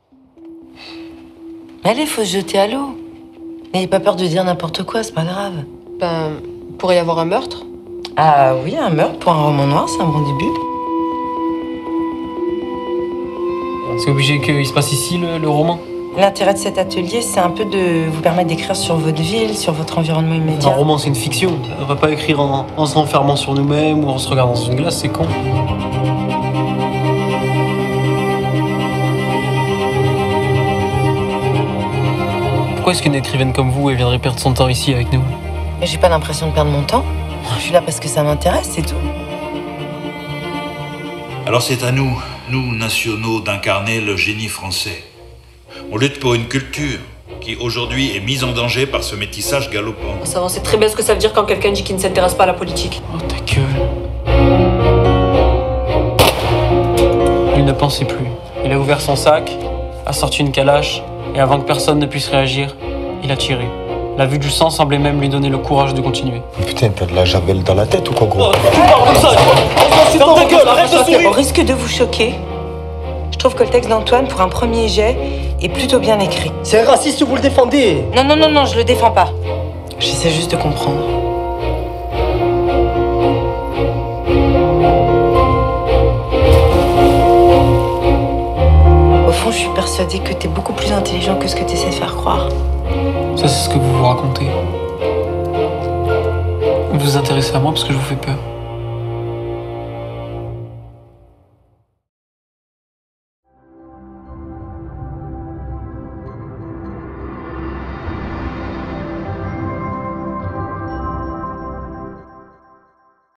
Mais allez, faut se jeter à l'eau. N'ayez pas peur de dire n'importe quoi, c'est pas grave. Ben, pourrait y avoir un meurtre? Ah oui, un meurtre pour un roman noir, c'est un bon début. C'est obligé qu'il se passe ici, le roman? L'intérêt de cet atelier, c'est un peu de vous permettre d'écrire sur votre ville, sur votre environnement immédiat. Un roman, c'est une fiction. On va pas écrire en se renfermant sur nous-mêmes ou en se regardant dans une glace, c'est con. Pourquoi est-ce qu'une écrivaine comme vous, elle viendrait perdre son temps ici avec nous? Mais j'ai pas l'impression de perdre mon temps. Je suis là parce que ça m'intéresse, c'est tout. Alors c'est à nous, nationaux, d'incarner le génie français. On lutte pour une culture qui aujourd'hui est mise en danger par ce métissage galopant. On sait très bien ce que ça veut dire quand quelqu'un dit qu'il ne s'intéresse pas à la politique. Oh ta gueule. Il ne pensait plus. Il a ouvert son sac, a sorti une calache, et avant que personne ne puisse réagir, il a tiré. La vue du sang semblait même lui donner le courage de continuer. Putain, t'as de la javel dans la tête ou quoi, gros? Tu parles comme ça! C'est dans ta gueule, arrête de sourire! Au risque de vous choquer, je trouve que le texte d'Antoine, pour un premier jet, est plutôt bien écrit. C'est un raciste, vous le défendez. Non, je le défends pas. J'essaie juste de comprendre. Au fond, je suis persuadée que t'es beaucoup plus intelligent que ce que t'essaies de faire croire. Ça, c'est ce que vous vous racontez. Vous vous intéressez à moi parce que je vous fais peur.